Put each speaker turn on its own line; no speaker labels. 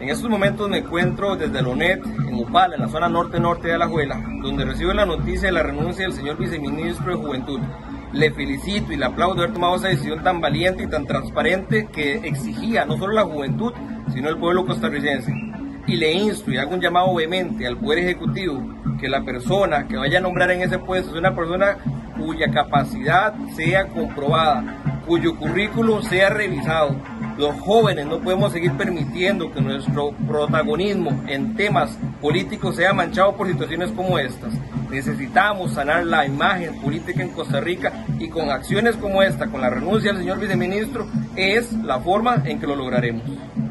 En estos momentos me encuentro desde el ONET, en Upala, en la zona norte-norte de Alajuela, donde recibo la noticia de la renuncia del señor viceministro de Juventud. Le felicito y le aplaudo haber tomado esa decisión tan valiente y tan transparente que exigía no solo la juventud, sino el pueblo costarricense. Y le insto y hago un llamado vehemente al Poder Ejecutivo que la persona que vaya a nombrar en ese puesto es una persona cuya capacidad sea comprobada, cuyo currículo sea revisado. Los jóvenes no podemos seguir permitiendo que nuestro protagonismo en temas políticos sea manchado por situaciones como estas. Necesitamos sanar la imagen política en Costa Rica y con acciones como esta, con la renuncia del señor viceministro, es la forma en que lo lograremos.